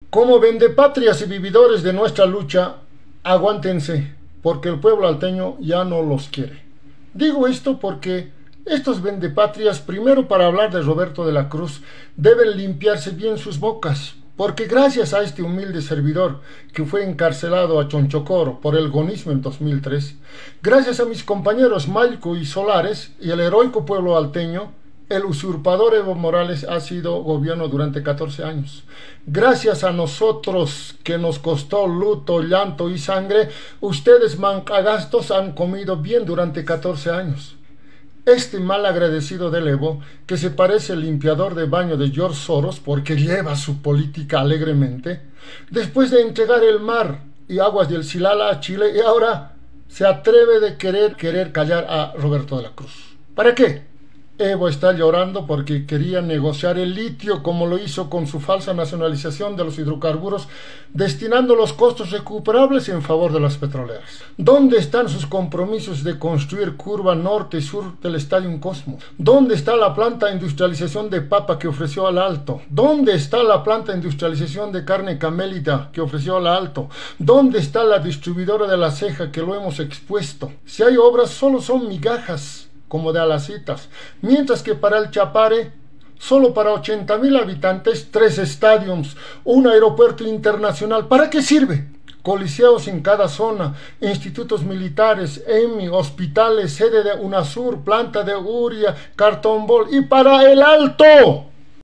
Como vendepatrias y vividores de nuestra lucha, aguántense, porque el pueblo alteño ya no los quiere. Digo esto porque estos vendepatrias, primero para hablar de Roberto de la Cruz, deben limpiarse bien sus bocas, porque gracias a este humilde servidor que fue encarcelado a Chonchocoro por el gonismo en 2003, gracias a mis compañeros Mayco y Solares y el heroico pueblo alteño, el usurpador Evo Morales ha sido gobierno durante 14 años. Gracias a nosotros, que nos costó luto, llanto y sangre, ustedes mancagastos han comido bien durante 14 años. Este mal agradecido del Evo, que se parece al limpiador de baño de George Soros porque lleva su política alegremente, después de entregar el mar y aguas del Silala a Chile, y ahora se atreve de querer callar a Roberto de la Cruz. ¿Para qué? Evo está llorando porque quería negociar el litio como lo hizo con su falsa nacionalización de los hidrocarburos, destinando los costos recuperables en favor de las petroleras. ¿Dónde están sus compromisos de construir curva norte y sur del Estadio Cosmos? ¿Dónde está la planta de industrialización de papa que ofreció al Alto? ¿Dónde está la planta de industrialización de carne camélida que ofreció al Alto? ¿Dónde está la distribuidora de la ceja que lo hemos expuesto? Si hay obras, solo son migajas, como de Alacitas, mientras que para el Chapare, solo para 80,000 habitantes, 3 estadios, un aeropuerto internacional. ¿Para qué sirve? Coliseos en cada zona, institutos militares, EMI, hospitales, sede de UNASUR, planta de Uria, Cartón Bol, y para el Alto.